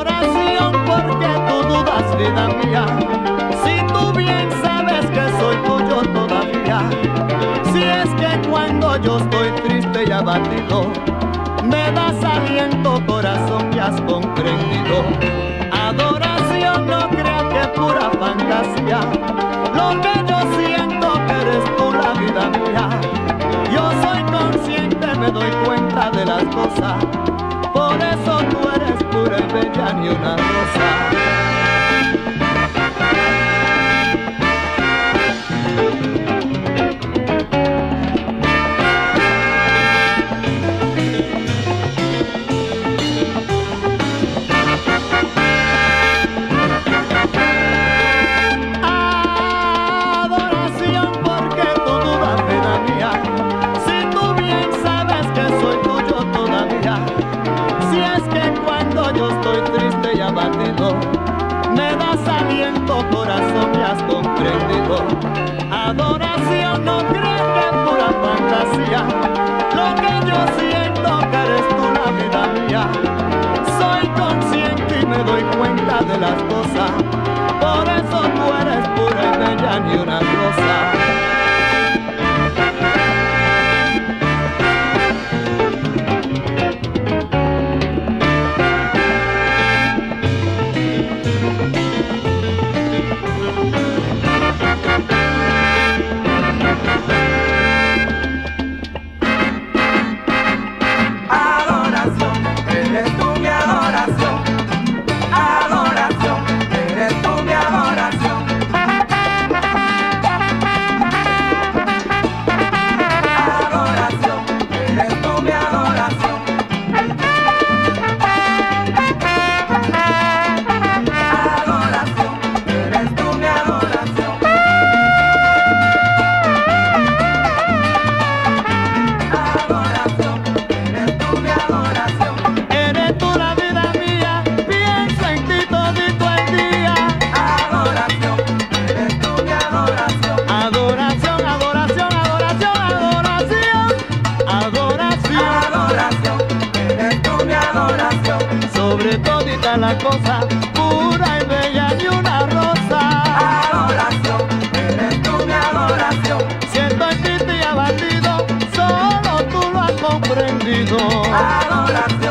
Adoración, porque tú dudas, vida mía, si tú bien sabes que soy tuyo todavía. Si es que cuando yo estoy triste y abatido, me das aliento, corazón, ya has comprendido. Adoración, no creas que es pura fantasía, lo que yo siento que eres tú la vida mía. Yo soy consciente, me doy cuenta de las cosas, por eso tú eres pura y bella, ni una rosa. Me das aliento, corazón, ya has comprendido. Adoración, no crees que es pura fantasía, lo que yo siento que eres tú la vida mía. Soy consciente y me doy cuenta de las cosas, por eso tú eres pura y bella, ni una rosa. Sobre todita la cosa, pura y bella, ni una rosa. Adoración, eres tú mi adoración. Si estoy triste y abatido, solo tú lo has comprendido. Adoración.